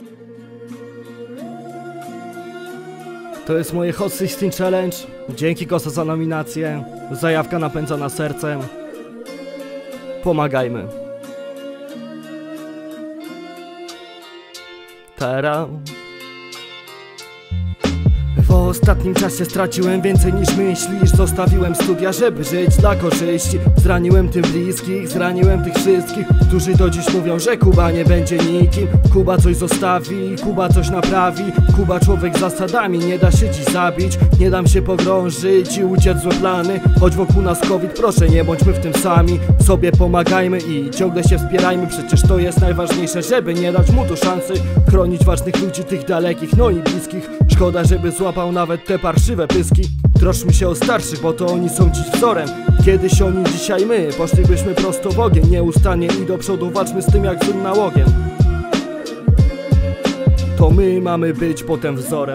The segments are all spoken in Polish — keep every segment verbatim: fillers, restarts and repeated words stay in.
To jest moje Hot sixteen Challenge. Dzięki Kosa za nominację. Zajawka napędzana sercem. Pomagajmy. Teraz. W ostatnim czasie straciłem więcej niż myślisz. Zostawiłem studia, żeby żyć dla korzyści. Zraniłem tym bliskich, zraniłem tych wszystkich, którzy do dziś mówią, że Kuba nie będzie nikim. Kuba coś zostawi, Kuba coś naprawi. Kuba człowiek z zasadami, nie da się dziś zabić. Nie dam się pogrążyć i uciec złe plany. Choć wokół nas COVID, proszę nie bądźmy w tym sami. Sobie pomagajmy i ciągle się wspierajmy. Przecież to jest najważniejsze, żeby nie dać mu tu szansy. Chronić ważnych ludzi, tych dalekich, no i bliskich. Szkoda, żeby złapał nawet te parszywe pyski. Troszczmy się o starszych, bo to oni są dziś wzorem. Kiedyś oni, dzisiaj my. Poszlibyśmy prosto w ogień. Nieustannie i do przodu walczmy z tym jak złym nałogiem. To my mamy być potem wzorem.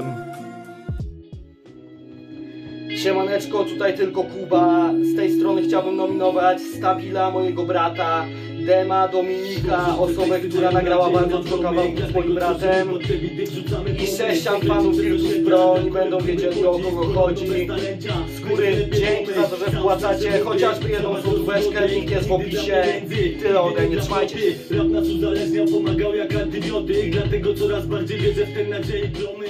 Siemaneczko, tutaj tylko Kuba. Z tej strony chciałbym nominować Stabila, mojego brata, Dema, Dominika, osobę, która nagrała bardzo dużo kawałków z moim bratem, i sześcian fanów Virtus Broń. Będą wiedzieli, o kogo chodzi. Z góry dzięki za to, że wpłacacie chociażby jedną złotóweczkę, link jest w opisie. Tyle ode mnie, trzymajcie się. Rap nas uzależniał, pomagał jak antybiotyk, dlatego coraz bardziej wierzę w ten nadziei promy.